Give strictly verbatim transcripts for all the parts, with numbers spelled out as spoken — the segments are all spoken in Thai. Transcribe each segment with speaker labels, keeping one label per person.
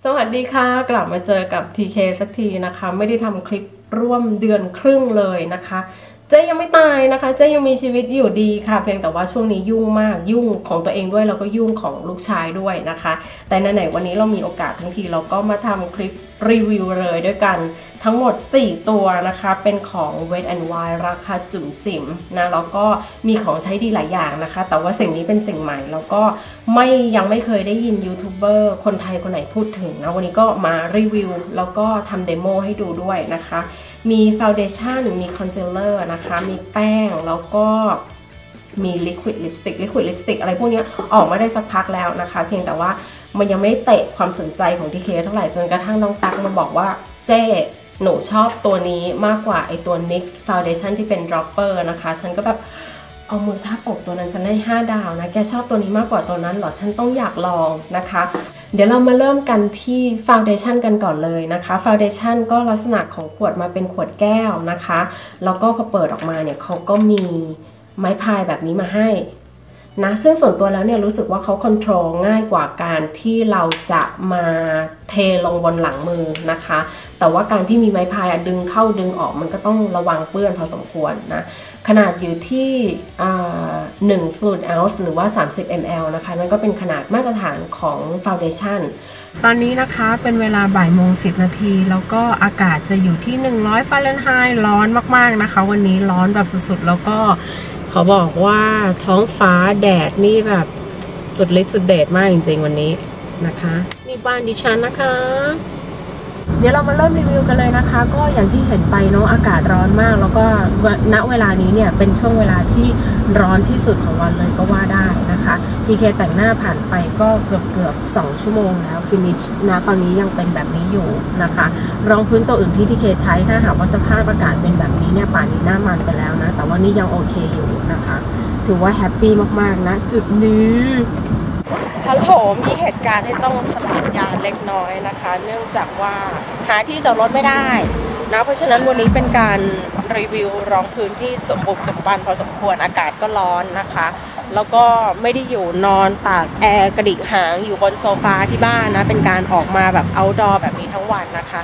Speaker 1: สวัสดีค่ะกลับมาเจอกับ ที เค สักทีนะคะไม่ได้ทำคลิปร่วมเดือนครึ่งเลยนะคะเจ๊ยังไม่ตายนะคะเจ๊ยังมีชีวิตอยู่ดีค่ะเพียงแต่ว่าช่วงนี้ยุ่งมากยุ่งของตัวเองด้วยแล้วก็ยุ่งของลูกชายด้วยนะคะแต่ไหนๆวันนี้เรามีโอกาสทั้งทีเราก็มาทำคลิปรีวิวเลยด้วยกันทั้งหมดสี่ตัวนะคะเป็นของ Wet n Wild ราคาจุ๋มจิ๋มนะแล้วก็มีของใช้ดีหลายอย่างนะคะแต่ว่าสิ่งนี้เป็นสิ่งใหม่แล้วก็ไม่ยังไม่เคยได้ยินยูทูบเบอร์คนไทยคนไหนพูดถึงนะวันนี้ก็มารีวิวแล้วก็ทำเดโมให้ดูด้วยนะคะมีฟาวเดชั่นมีคอนซีลเลอร์นะคะมีแป้งแล้วก็มีลิควิดลิปสติกลิควิดลิปสติกอะไรพวกนี้ออกมาได้สักพักแล้วนะคะเพียงแต่ว่ามันยังไม่เตะความสนใจของทีเคเท่าไหร่จนกระทั่งน้องตั๊กมาบอกว่าเจ๊หนูชอบตัวนี้มากกว่าไอตัว นิกซ์ Foundation ที่เป็น Dropper นะคะฉันก็แบบเอามือทับอกตัวนั้นฉันได้ห้าดาวนะแกชอบตัวนี้มากกว่าตัวนั้นเหรอฉันต้องอยากลองนะคะเดี๋ยวเรามาเริ่มกันที่ Foundation กันก่อนเลยนะคะ Foundation ก็ลักษณะของขวดมาเป็นขวดแก้วนะคะแล้วก็พอเปิดออกมาเนี่ยเขาก็มีไม้พายแบบนี้มาให้นะซึ่งส่วนตัวแล้วเนี่ยรู้สึกว่าเขาคอนโทรลง่ายกว่าการที่เราจะมาเทลงบนหลังมือนะคะแต่ว่าการที่มีไม้พายดึงเข้าดึงออกมันก็ต้องระวังเปื้อนพอสมควรนะขนาดอยู่ที่หนึ่ง fluid ounce หรือว่าสามสิบมิลลิลิตร นะคะนั่นก็เป็นขนาดมาตรฐานของ Foundation ตอนนี้นะคะเป็นเวลาบ่ายโมงสิบนาทีแล้วก็อากาศจะอยู่ที่หนึ่งร้อยฟาเรนไฮต์ร้อนมากๆนะคะวันนี้ร้อนแบบสุดๆแล้วก็เขาบอกว่าท้องฟ้าแดดนี่แบบสุดฤทธิ์สุดเดชมากจริงๆวันนี้นะคะนี่บ้านดิฉันนะคะเดี๋ยวเรามาเริ่มรีวิวกันเลยนะคะก็อย่างที่เห็นไปเนาะอากาศร้อนมากแล้วก็ณเวลานี้เนี่ยเป็นช่วงเวลาที่ร้อนที่สุดของวันเลยก็ว่าได้นะคะทีเคแต่งหน้าผ่านไปก็เกือบเกือบสองชั่วโมงแล้วฟินิชนะตอนนี้ยังเป็นแบบนี้อยู่นะคะรองพื้นตัวอื่นที่ทีเคใช้ถ้าหากว่าสภาพอากาศเป็นแบบนี้เนี่ยป่านนี้หน้ามันไปแล้วนะแต่ว่านี่ยังโอเคอยู่นะคะถือว่าแฮปปี้มากๆนะจุดนี้ฮัลโหลมีเหตุการณ์ให้ต้องสลับยานเล็กน้อยนะคะเนื่องจากว่าหาที่จอดรถไม่ได้นะเพราะฉะนั้นวันนี้เป็นการรีวิวรองพื้นที่สมบุกสมบันพอสมควรอากาศก็ร้อนนะคะแล้วก็ไม่ได้อยู่นอนตากแอร์กระดิกหางอยู่บนโซฟาที่บ้านนะเป็นการออกมาแบบเอาท์ดอร์แบบนี้ทั้งวันนะคะ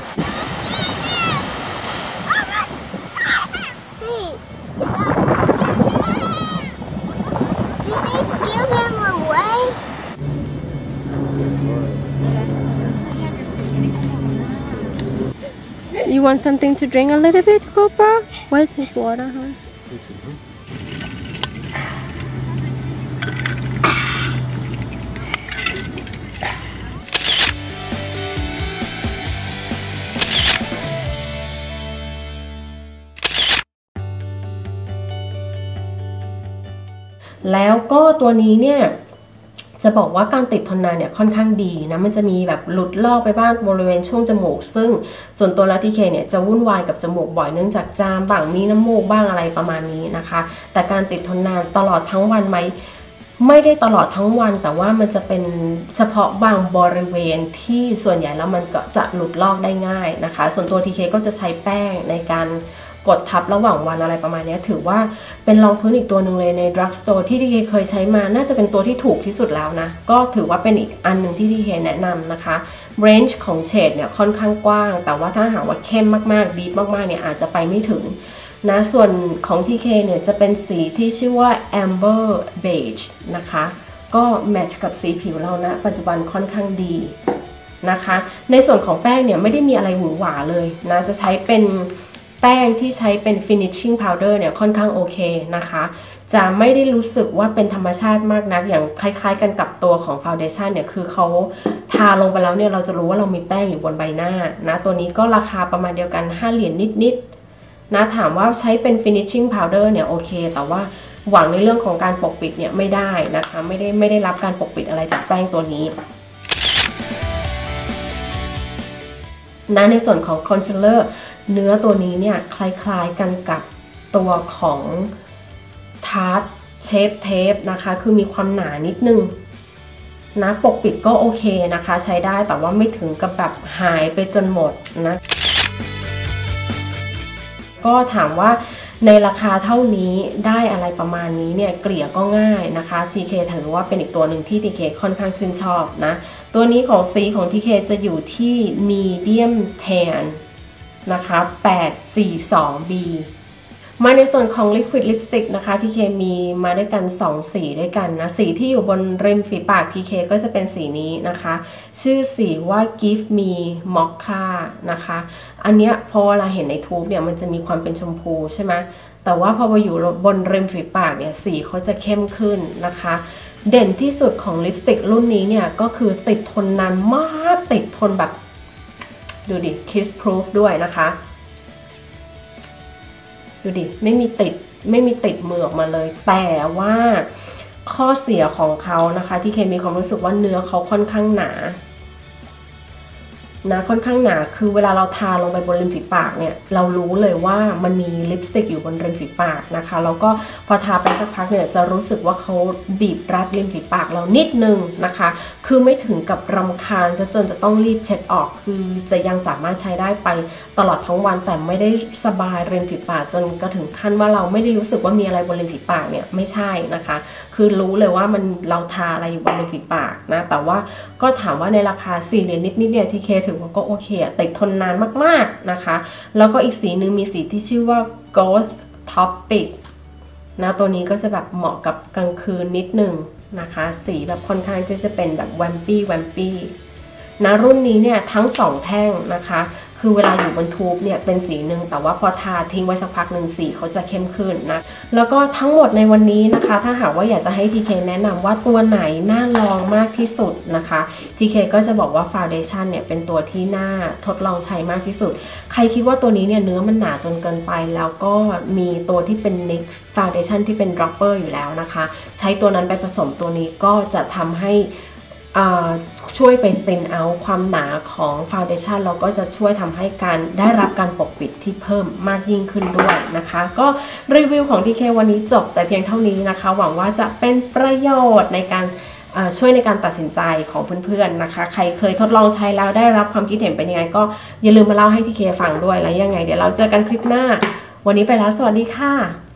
Speaker 2: Did they scare them away?
Speaker 1: You want something to drink a little bit, Cobra? Where's this water, huh? แล้วก็ตัวนี้เนี่ยจะบอกว่าการติดทนนานเนี่ยค่อนข้างดีนะมันจะมีแบบหลุดลอกไปบ้างบริเวณช่วงจมูกซึ่งส่วนตัวแล้วทีเคเนี่ยจะวุ่นวายกับจมูกบ่อยเนื่องจากจามบ้างมีน้ำมูกบ้างอะไรประมาณนี้นะคะแต่การติดทนนานตลอดทั้งวันไหมไม่ได้ตลอดทั้งวันแต่ว่ามันจะเป็นเฉพาะบางบริเวณที่ส่วนใหญ่แล้วมันก็จะหลุดลอกได้ง่ายนะคะส่วนตัวทีเคก็จะใช้แป้งในการกดทับระหว่างวันอะไรประมาณนี้ถือว่าเป็นรองพื้นอีกตัวหนึ่งเลยใน Drug Store ที่ทีเคเคยใช้มาน่าจะเป็นตัวที่ถูกที่สุดแล้วนะก็ถือว่าเป็นอีกอันหนึ่งที่ทีเคแนะนำนะคะ range ของเฉดเนี่ยค่อนข้างกว้างแต่ว่าถ้าหากว่าเข้มมากๆ deep มากๆเนี่ยอาจจะไปไม่ถึงนะส่วนของ ที เค เนี่ยจะเป็นสีที่ชื่อว่า Amber Beige นะคะก็แมทช์กับสีผิวเรานะปัจจุบันค่อนข้างดีนะคะในส่วนของแป้งเนี่ยไม่ได้มีอะไรหวือหวาเลยนะจะใช้เป็นแป้งที่ใช้เป็น finishing powder เนี่ยค่อนข้างโอเคนะคะจะไม่ได้รู้สึกว่าเป็นธรรมชาติมากนักอย่างคล้ายๆกันกับตัวของ foundation เนี่ยคือเขาทาลงไปแล้วเนี่ยเราจะรู้ว่าเรามีแป้งอยู่บนใบหน้านะตัวนี้ก็ราคาประมาณเดียวกันห้าเหรียญนิดๆนะถามว่าใช้เป็น finishing powder เนี่ยโอเคแต่ว่าหวังในเรื่องของการปกปิดเนี่ยไม่ได้นะคะไม่ได้ไม่ได้รับการปกปิดอะไรจากแป้งตัวนี้นะในส่วนของ concealerเนื้อตัวนี้เนี่ยคล้ายๆกันกับตัวของทาร์ตเชฟเทปนะคะคือมีความหนานิดนึงนะปกปิดก็โอเคนะคะใช้ได้แต่ว่าไม่ถึงกับแบบหายไปจนหมดนะก็ถามว่าในราคาเท่านี้ได้อะไรประมาณนี้เนี่ยเกลี่ยก็ง่ายนะคะ ที เค ถือว่าเป็นอีกตัวหนึ่งที่ ที เค ค่อนข้างชื่นชอบนะตัวนี้ของสีของ ที เค จะอยู่ที่ Medium Tan นะคะแปดสี่สอง บี มาในส่วนของ Liquid Lipstick นะคะ ที เค มีมาด้วยกันสองสีด้วยกันนะสีที่อยู่บนริมฝีปาก ที เค ก็จะเป็นสีนี้นะคะชื่อสีว่า Give Me Mocha นะคะอันเนี้ยพอเวลาเห็นในทูบเนี่ยมันจะมีความเป็นชมพูใช่ไหมแต่ว่าพอมาอยู่บนริมฝีปากเนี่ยสีเขาจะเข้มขึ้นนะคะเด่นที่สุดของลิปสติกรุ่นนี้เนี่ยก็คือติดทนนานมากติดทนแบบดูดิ Kiss Proof ด้วยนะคะดูดิไม่มีติดไม่มีติดมือออกมาเลยแต่ว่าข้อเสียของเขานะคะที่เคมีความรู้สึกว่าเนื้อเขาค่อนข้างหนานะค่อนข้างหนาคือเวลาเราทาลงไปบนริมฝีปากเนี่ยเรารู้เลยว่ามันมีลิปสติกอยู่บนริมฝีปากนะคะแล้วก็พอทาไปสักพักเนี่ยจะรู้สึกว่าเขาบีบรัดริมฝีปากเรานิดนึงนะคะคือไม่ถึงกับรำคาญซะจนจะต้องรีบเช็ดออกคือจะยังสามารถใช้ได้ไปตลอดทั้งวันแต่ไม่ได้สบายริมฝีปากจนกระถึงขั้นว่าเราไม่ได้รู้สึกว่ามีอะไรบนริมฝีปากเนี่ยไม่ใช่นะคะคือรู้เลยว่ามันเราทาอะไรอยู่บนริมฝีปากนะแต่ว่าก็ถามว่าในราคาสี่เหรียญนิดๆเนี่ยที่เคถือว่าก็โอเคติดทนนานมากๆนะคะแล้วก็อีกสีนึงมีสีที่ชื่อว่า Ghost Topic นะตัวนี้ก็จะแบบเหมาะกับกลางคืนนิดนึงนะคะสีแบบค่อนข้างที่จะเป็นแบบแวมปี้แวมปี้นะรุ่นนี้เนี่ยทั้งสองแท่งนะคะคือเวลาอยู่บนทูบเนี่ยเป็นสีหนึ่งแต่ว่าพอทาทิ้งไว้สักพักหนึ่งสีเขาจะเข้มขึ้นนะแล้วก็ทั้งหมดในวันนี้นะคะถ้าหากว่าอยากจะให้ ที เค แนะนำว่าตัวไหนน่าลองมากที่สุดนะคะ ที เค ก็จะบอกว่าฟาวเดชั่นเนี่ยเป็นตัวที่น่าทดลองใช้มากที่สุดใครคิดว่าตัวนี้เนี่ยเนื้อมันหนาจนเกินไปแล้วก็มีตัวที่เป็น นิกซ์ Foundation ที่เป็น Dropper อยู่แล้วนะคะใช้ตัวนั้นไปผสมตัวนี้ก็จะทำให้ช่วยเป็นเป็นเอาความหนาของฟาวเดชันแล้วก็จะช่วยทำให้การได้รับการปกปิดที่เพิ่มมากยิ่งขึ้นด้วยนะคะก็รีวิวของ ที เค วันนี้จบแต่เพียงเท่านี้นะคะหวังว่าจะเป็นประโยชน์ในการช่วยในการตัดสินใจของเพื่อนๆนะคะใครเคยทดลองใช้แล้วได้รับความคิดเห็นเป็นยังไงก็อย่าลืมมาเล่าให้ ที เค ฟังด้วยแล้วยังไงเดี๋ยวเราเจอกันคลิปหน้าวันนี้ไปแล้วสวัสดีค่ะ